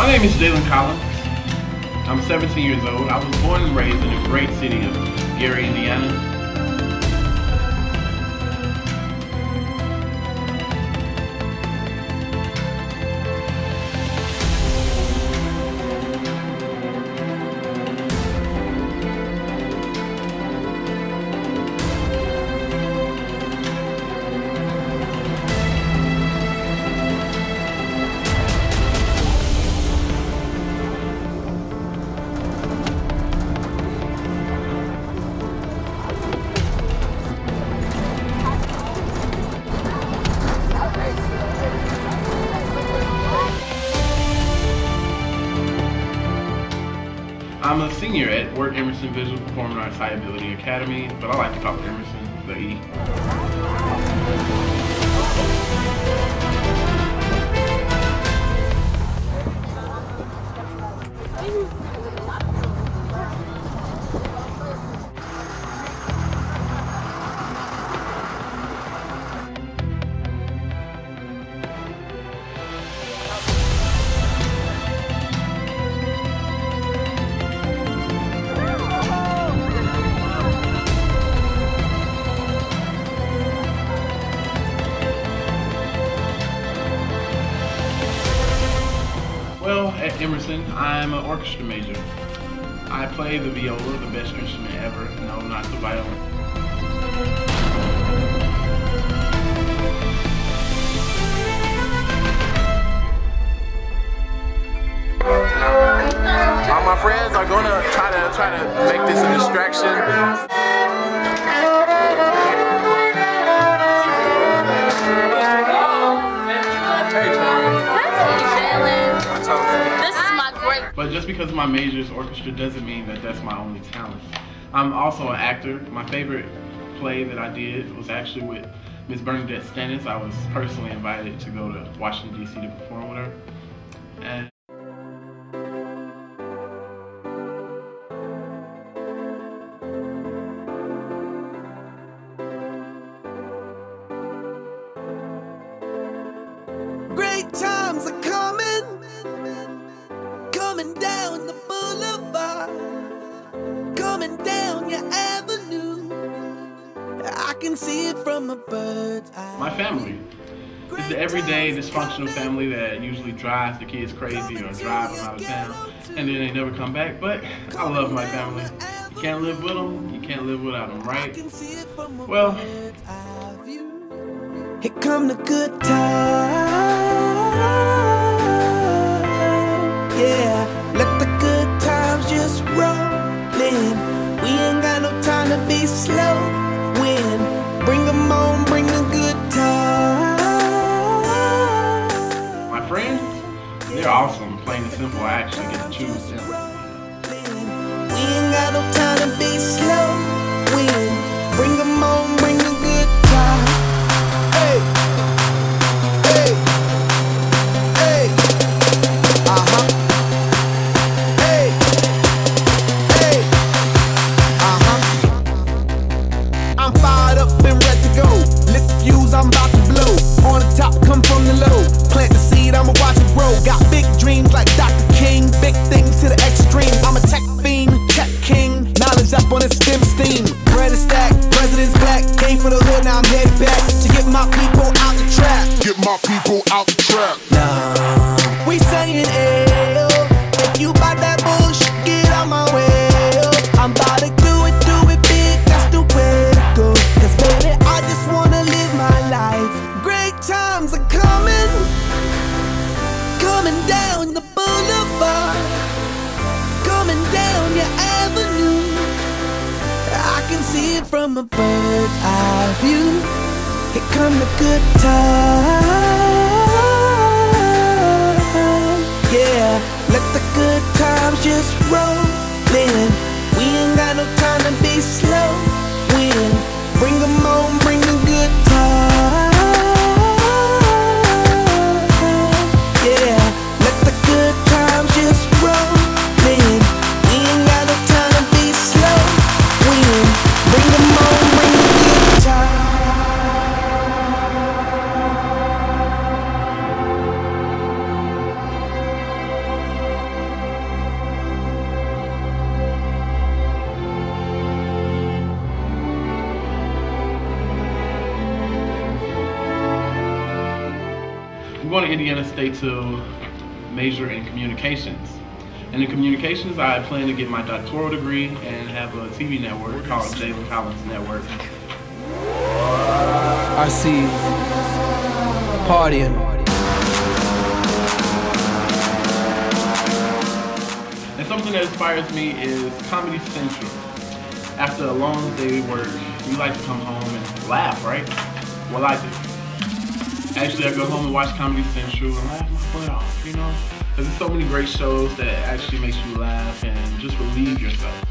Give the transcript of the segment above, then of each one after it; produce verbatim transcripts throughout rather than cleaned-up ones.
name is Jaelan Collins. I'm seventeen years old. I was born and raised in the great city of Gary, Indiana. I'm a senior at Work Emerson Visual Performing Arts High Ability Academy, but I like to call it Emerson, the E. Well, at Emerson, I'm an orchestra major. I play the viola, the best instrument ever. No, not the violin. All my friends are gonna try to try to make this a distraction. But just because my major is orchestra doesn't mean that that's my only talent. I'm also an actor. My favorite play that I did was actually with Miss Bernadette Stennis. I was personally invited to go to Washington, D C to perform with her. And great times are coming. Coming down the boulevard, coming down your avenue. I can see it from a bird's eye. My family is the everyday dysfunctional family that usually drives the kids crazy or drive them out of town and then they never come back. But I love my family. You can't live with them, you can't live without them, right? Well, here come the good times. Yeah, let the good times just roll in. We ain't got no time to be slow. When bring them on, bring the good times. My friends, they're awesome. Plain and simple, I actually get to choose them. We ain't got no time to be slow. When bring them on, bring the good times. Hey, hey, hey, uh-huh. I'm about to blow. On the top, come from the low. Plant the seed, I'ma watch it grow. Got big dreams like Doctor King. Big things to the extreme. I'm a tech fiend, tech king. Knowledge up on a stem steam. Bread is stacked, president's black. Came for the hood, now I'm headed back to get my people out the trap. Get my people out the trap. Nah, we saying ayo. If you bout that bullshit, get out my way. I'm about to do it, do it big. That's the way to go. Cause baby, I just wanna live my life. Great times are coming, coming down the boulevard, coming down your avenue. I can see it from a bird's eye view. Here come the good times. Yeah, let the good times just roll in. We ain't got no time to be slow. When bring them on, bring the good times. Yeah, let the good times just roll in. We ain't got no time to be slow. When bring them on, bring the good times. going to Indiana State to major in communications. And in communications, I plan to get my doctoral degree and have a T V network called Jaelan Collins Network. I see partying. And something that inspires me is Comedy Central. After a long day of work, you like to come home and laugh, right? Well, I do. Actually, I go home and watch Comedy Central and laugh my butt off, you know? Because there's so many great shows that actually makes you laugh and just relieve yourself.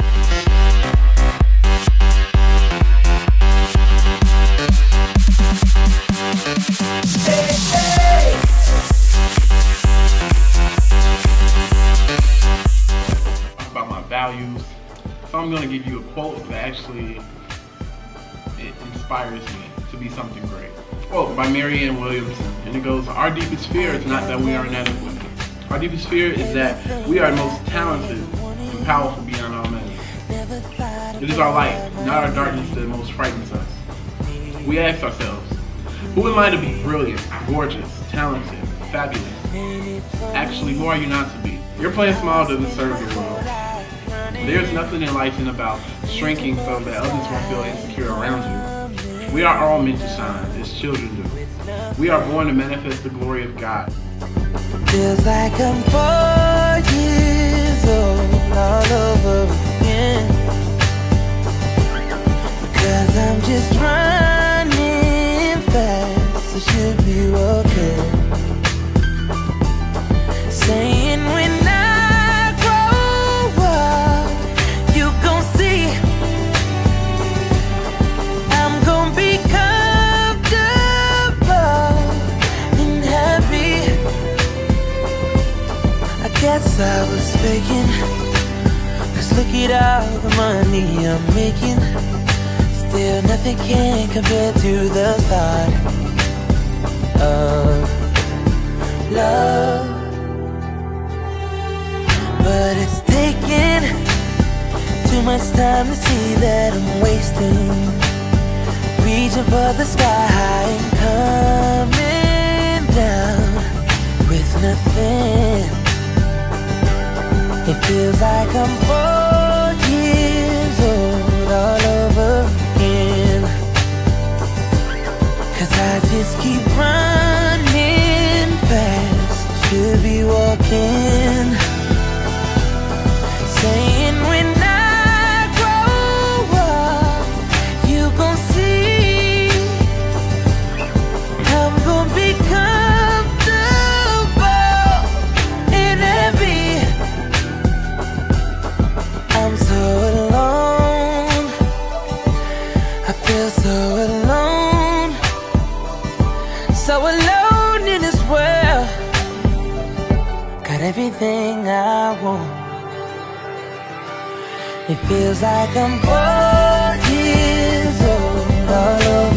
About my values. So I'm going to give you a quote that actually it inspires me to be something great. Quote by Marianne Williamson, and it goes, "Our deepest fear is not that we are inadequate. Our deepest fear is that we are most talented and powerful beyond all measure. It is our light, not our darkness, that most frightens us. We ask ourselves, who am I to be brilliant, gorgeous, talented, fabulous? Actually, who are you not to be? Your playing small doesn't serve your world. There is nothing enlightening about shrinking so that others won't feel insecure around you. We are all meant to shine, as children do. We are born to manifest the glory of God." Feels like I'm four years old all over again, because I'm just running fast, I should be walking, saying when I grow up, you gon' see I'm gon' be comfortable and happy. I guess I was faking, cause look at all the money I'm making. Still nothing can compare to the thought of love. But it's taking too much time to see that I'm wasting, reaching for the sky and coming down with nothing. It feels like I'm four years old all over again, cause I just keep running fast, should be walking, saying when I grow up, you gon' see I'm gon' be comfortable and happy. I'm so alone, I feel so alone, so alone in this world. Got everything I want. It feels like I'm four years old all over.